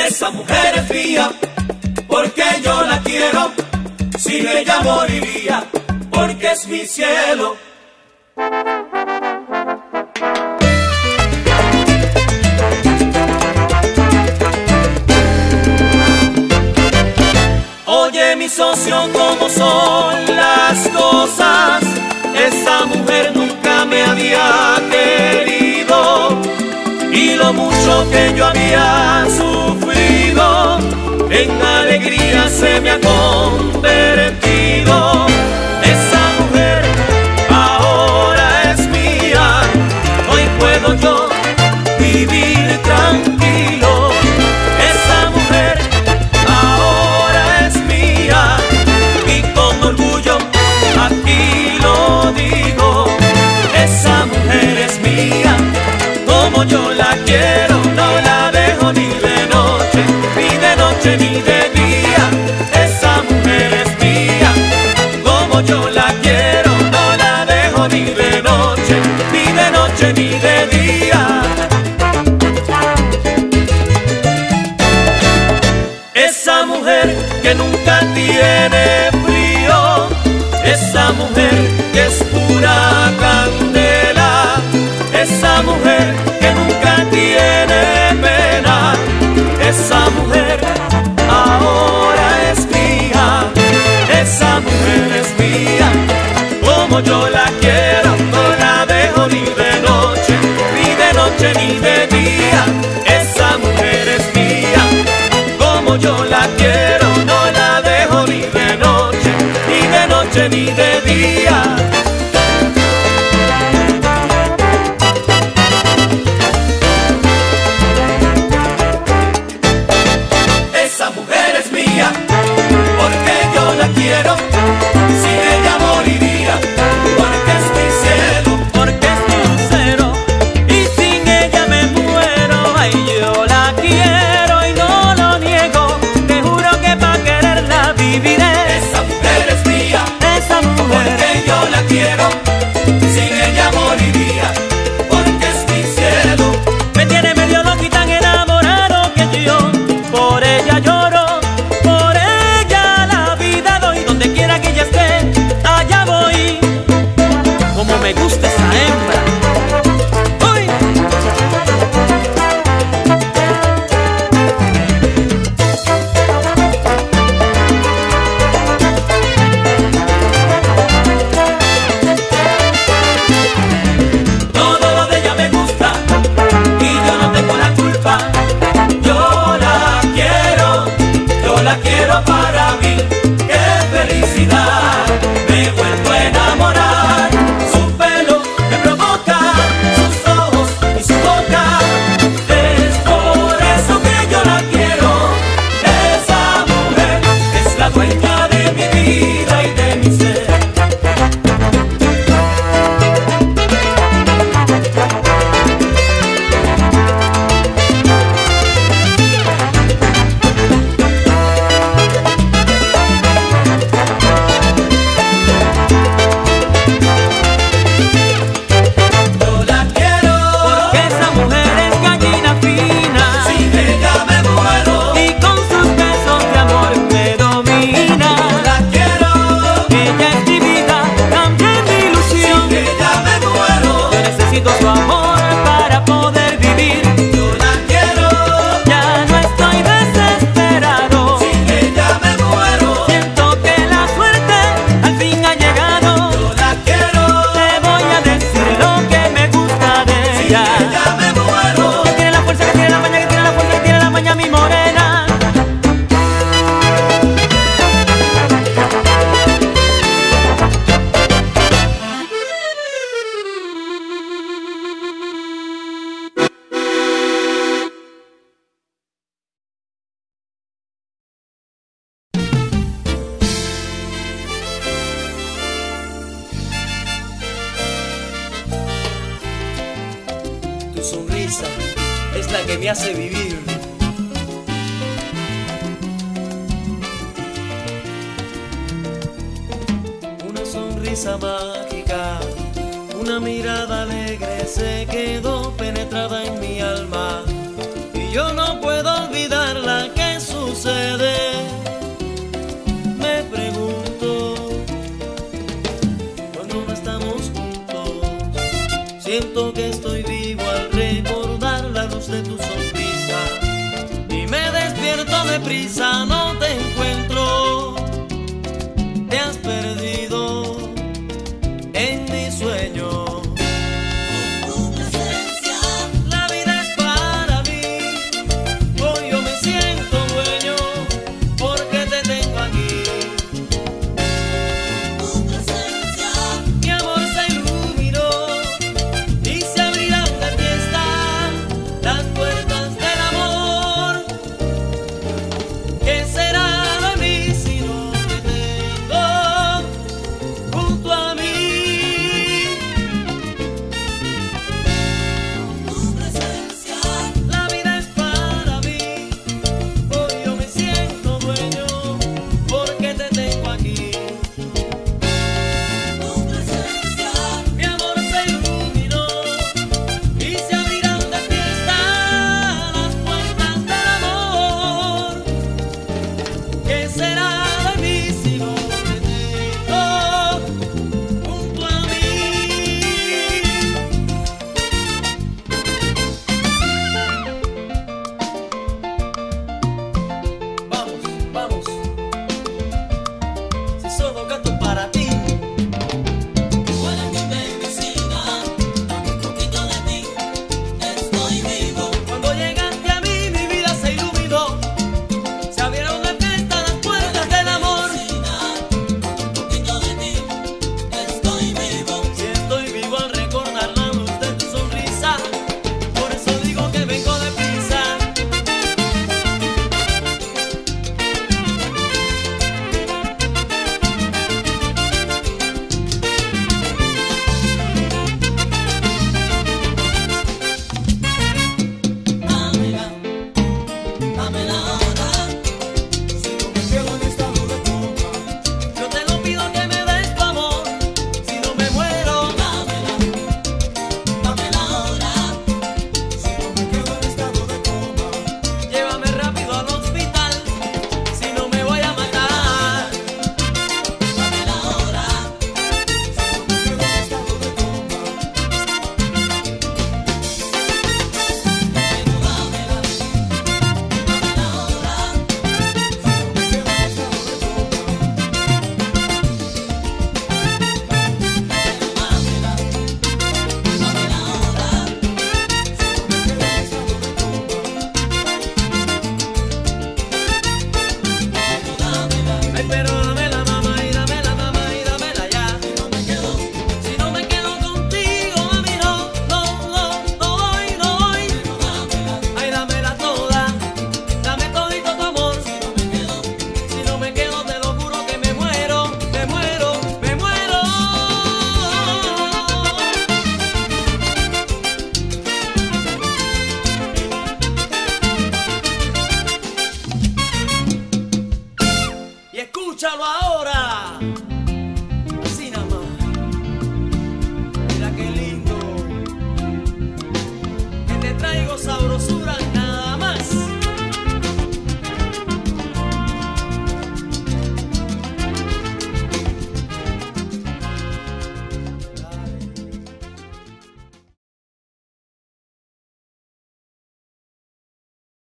Esa mujer es mía, porque yo la quiero. Sin ella moriría, porque es mi cielo. Oye, mi socio, ¿cómo son las cosas? Esa mujer nunca me había querido, y lo mucho que yo había sufrido en alegría se me ha convertido. Esa mujer ahora es mía, hoy puedo yo vivir tranquilo. Esa mujer ahora es mía, y con orgullo aquí lo digo. Esa mujer es mía, como yo la quiero, no la dejo ni de noche, ni de noche ni de día. Esa mujer es mía, como yo la quiero, no la dejo ni de noche, ni de noche ni de día. Esa mujer que nunca tiene frío, esa mujer que es pura candela, esa mujer que nunca tiene pena, esa mujer ahora es mía. Esa mujer es mía, como yo la quiero, no la dejo ni de noche, ni de noche ni de día. Esa mujer es mía, como yo la quiero, no la dejo ni de noche, ni de noche ni de día. Esa mujer es mía, porque yo la quiero, sin ella moriría, porque es mi cielo, porque es mi lucero, y sin ella me muero. Ay, yo la quiero y no lo niego, te juro que pa' quererla viviré. Esa mujer es mía, esa mujer, porque yo la quiero, sin ella moriría, porque es mi cielo. Me tiene medio loco y tan enamorado que yo por ella lloro, por ella la vida doy. Donde quiera que ella esté, allá voy. Como me gusta esa hembra. ¡Uy! Todo lo de ella me gusta y yo no tengo la culpa. Yo la quiero para mí. ¡Qué felicidad! Me he vuelto a enamorar. Su pelo me provoca, sus ojos y su boca. Es por eso que yo la quiero. Esa mujer es la dueña de mi vida y de mi ser. Yo la quiero, porque esa mujer es gallina fina. Sin ella me muero, y con sus besos de amor me domina. Yo la quiero, ella es mi vida, también mi ilusión. Sin ella me muero, yo necesito su amor para poder vivir. Yo la quiero, ya no estoy desesperado. Sin ella me muero, siento que la suerte al fin ha llegado. Yo la quiero, te voy a decir lo que me gusta de ella. Sin ella me muero, que tiene la fuerza, que tiene la maña, que tiene la fuerza, que tiene la maña, mi morena. Tu sonrisa es la que me hace vivir. Una sonrisa mágica, una mirada alegre se quedó penetrada en mi alma, y yo no puedo olvidarla Siento que estoy vivo al recordar la luz de tu sonrisa y me despierto deprisa, no tengo